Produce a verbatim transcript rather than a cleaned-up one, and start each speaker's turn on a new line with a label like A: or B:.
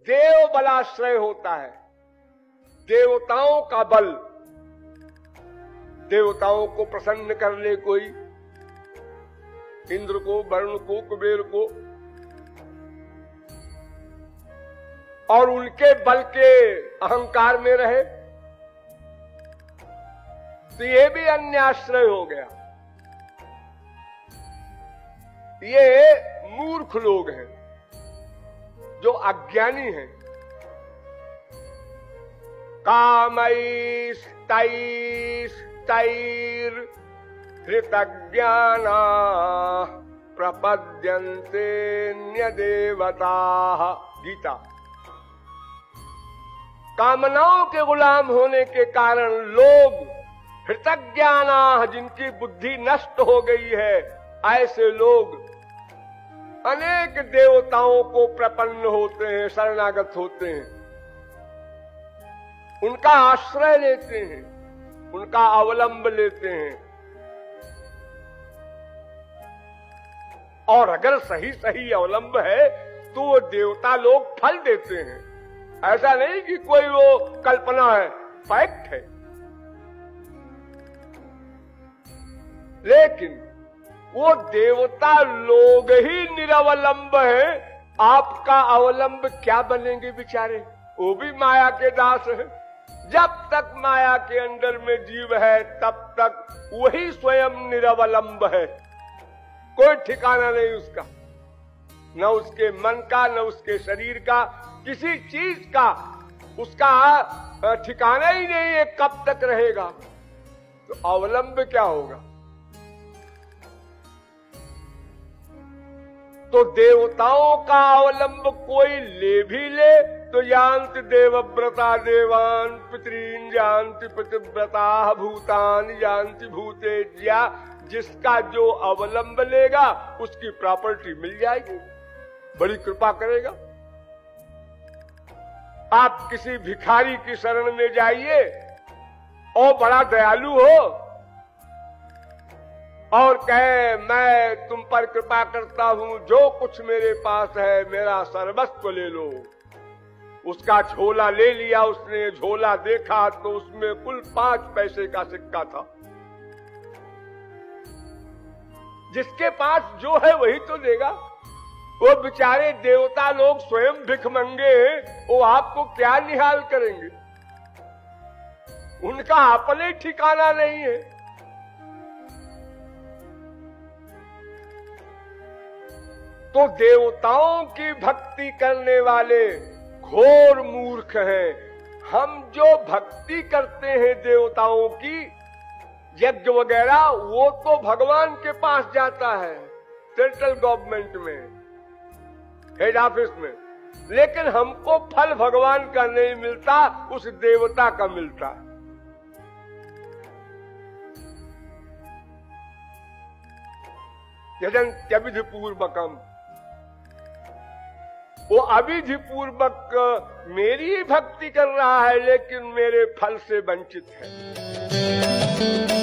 A: देव बलाश्रय होता है, देवताओं का बल। देवताओं को प्रसन्न कर ले कोई, इंद्र को, वरुण को, कुबेर को, और उनके बल के अहंकार में रहे, तो ये भी अन्याश्रय हो गया। ये मूर्ख लोग हैं जो अज्ञानी हैं। कामैस्तैस्तैर हृतज्ञाना प्रपद्यन्ते न्यदेवताः। गीता। कामनाओं के गुलाम होने के कारण लोग हृतज्ञाना, जिनकी बुद्धि नष्ट हो गई है, ऐसे लोग अनेक देवताओं को प्रपन्न होते हैं, शरणागत होते हैं, उनका आश्रय लेते हैं, उनका अवलंब लेते हैं। और अगर सही सही अवलंब है तो वो देवता लोग फल देते हैं। ऐसा नहीं कि कोई वो कल्पना है, फैक्ट है। लेकिन वो देवता लोग ही निरवलंब हैं, आपका अवलंब क्या बनेंगे बेचारे? वो भी माया के दास है। जब तक माया के अंदर में जीव है तब तक वही स्वयं निरवलंब है, कोई ठिकाना नहीं उसका, न उसके मन का, न उसके शरीर का, किसी चीज का उसका ठिकाना ही नहीं है, कब तक रहेगा। तो अवलंब क्या होगा? तो देवताओं का अवलंब कोई ले भी ले तो यान्ति देवव्रता देवान पितरीन जानति पतिव्रता भूतान जानति भूतेज्या। जिसका जो अवलंब लेगा उसकी प्रॉपर्टी मिल जाएगी, बड़ी कृपा करेगा। आप किसी भिखारी की शरण में जाइए और बड़ा दयालु हो और कहे मैं तुम पर कृपा करता हूं, जो कुछ मेरे पास है मेरा सर्वस्व ले लो। उसका झोला ले लिया उसने, झोला देखा तो उसमें कुल पांच पैसे का सिक्का था। जिसके पास जो है वही तो देगा। वो बेचारे देवता लोग स्वयं भिखमंगे हैं, वो आपको क्या निहाल करेंगे? उनका अपने ठिकाना नहीं है। तो देवताओं की भक्ति करने वाले घोर मूर्ख हैं। हम जो भक्ति करते हैं देवताओं की, यज्ञ वगैरह, वो तो भगवान के पास जाता है, सेंट्रल गवर्नमेंट में, हेड ऑफिस में। लेकिन हमको फल भगवान का नहीं मिलता, उस देवता का मिलता है। यजन्त्यभिधि पूर्वकम, वो अविधि पूर्वक मेरी भक्ति कर रहा है लेकिन मेरे फल से वंचित है।